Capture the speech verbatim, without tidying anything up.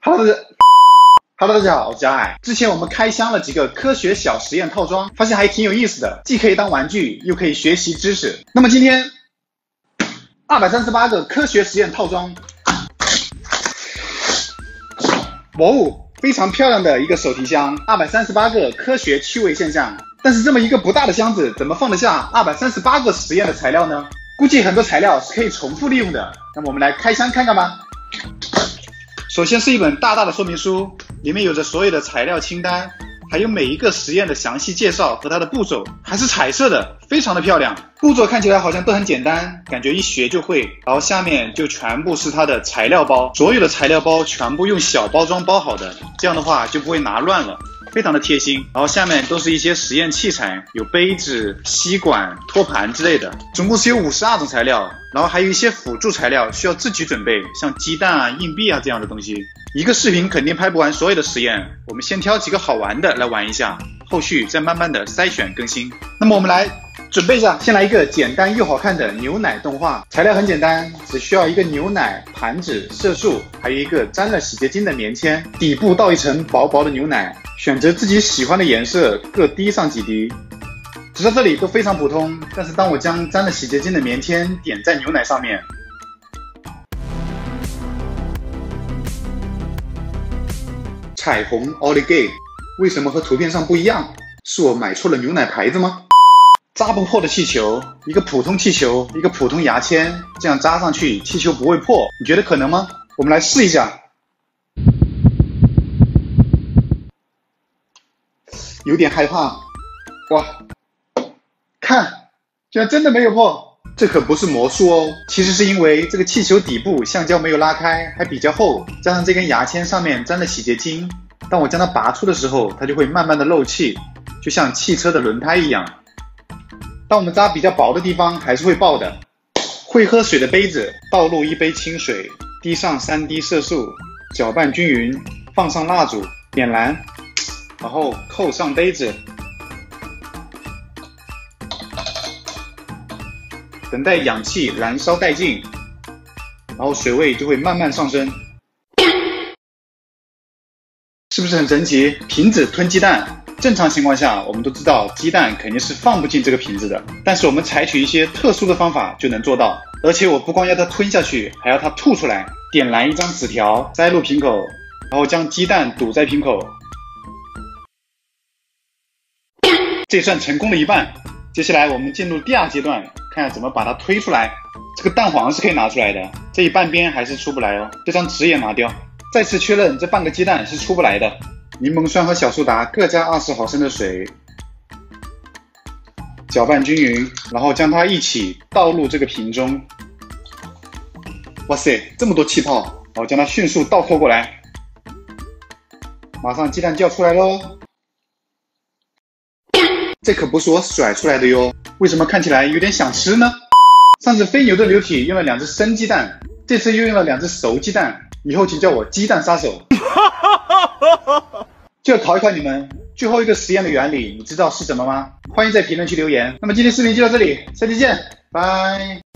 Hello， Hello， 大家好，我是小海。之前我们开箱了几个科学小实验套装，发现还挺有意思的，既可以当玩具，又可以学习知识。那么今天二百三十八个科学实验套装，哇哦，非常漂亮的一个手提箱，二百三十八个科学趣味现象。但是这么一个不大的箱子，怎么放得下二百三十八个实验的材料呢？估计很多材料是可以重复利用的。那么我们来开箱看看吧。首先是一本大大的说明书，里面有着所有的材料清单，还有每一个实验的详细介绍和它的步骤，还是彩色的，非常的漂亮。步骤看起来好像都很简单，感觉一学就会。然后下面就全部是它的材料包，所有的材料包全部用小包装包好的，这样的话就不会拿乱了。非常的贴心。然后下面都是一些实验器材，有杯子、吸管、托盘之类的，总共是有五十二种材料，然后还有一些辅助材料需要自己准备，像鸡蛋啊、硬币啊这样的东西。一个视频肯定拍不完所有的实验，我们先挑几个好玩的来玩一下，后续再慢慢的筛选更新。那么我们来准备一下，先来一个简单又好看的牛奶动画。材料很简单，只需要一个牛奶、盘子、色素，还有一个沾了洗洁精的棉签，底部倒一层薄薄的牛奶，选择自己喜欢的颜色，各滴上几滴。直到这里都非常普通，但是当我将沾了洗洁精的棉签点在牛奶上面，彩虹 Oligay 为什么和图片上不一样？是我买错了牛奶牌子吗？扎不破的气球，一个普通气球，一个普通牙签，这样扎上去气球不会破，你觉得可能吗？我们来试一下。有点害怕，哇，看，居然真的没有破。这可不是魔术哦，其实是因为这个气球底部橡胶没有拉开，还比较厚，加上这根牙签上面沾了洗洁精，当我将它拔出的时候，它就会慢慢的漏气，就像汽车的轮胎一样。当我们扎比较薄的地方还是会爆的。会喝水的杯子，倒入一杯清水，滴上三滴色素，搅拌均匀，放上蜡烛，点燃，然后扣上杯子，等待氧气燃烧殆尽，然后水位就会慢慢上升。是不是很神奇？瓶子吞鸡蛋。正常情况下，我们都知道鸡蛋肯定是放不进这个瓶子的，但是我们采取一些特殊的方法就能做到。而且我不光要它吞下去，还要它吐出来。点燃一张纸条，塞入瓶口，然后将鸡蛋堵在瓶口，这算成功了一半。接下来我们进入第二阶段，看看怎么把它推出来。这个蛋黄是可以拿出来的，这一半边还是出不来哦，这张纸也拿掉。再次确认这半个鸡蛋是出不来的。柠檬酸和小苏打各加二十毫升的水，搅拌均匀，然后将它一起倒入这个瓶中。哇塞，这么多气泡，然后将它迅速倒扣过来，马上鸡蛋就要出来咯。这可不是我甩出来的哟，为什么看起来有点想吃呢？上次飞牛的流体用了两只生鸡蛋，这次又用了两只熟鸡蛋，以后请叫我鸡蛋杀手。就要考一考你们，最后一个实验的原理你知道是什么吗？欢迎在评论区留言。那么今天视频就到这里，下期见，拜。